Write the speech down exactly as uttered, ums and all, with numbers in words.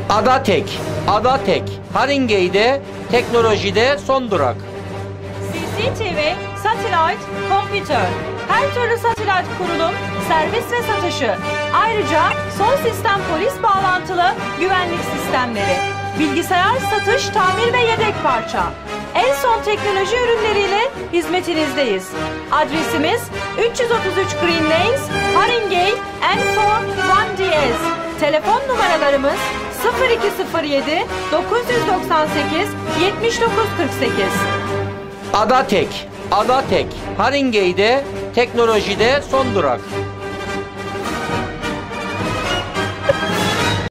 Adatek, Adatek, Haringey'de teknolojide son durak. C C T V, Satellite, Computer. Her türlü satellite kurulum, servis ve satışı. Ayrıca son sistem polis bağlantılı güvenlik sistemleri. Bilgisayar satış, tamir ve yedek parça. En son teknoloji ürünleriyle hizmetinizdeyiz. Adresimiz üç yüz otuz üç Green Lanes, Haringey, N dört bir D S. Telefon numaralarımız sıfır iki sıfır yedi dokuz doksan sekiz yetmiş dokuz kırk sekiz. Adatek, Adatek, Haringey'de teknolojide son durak.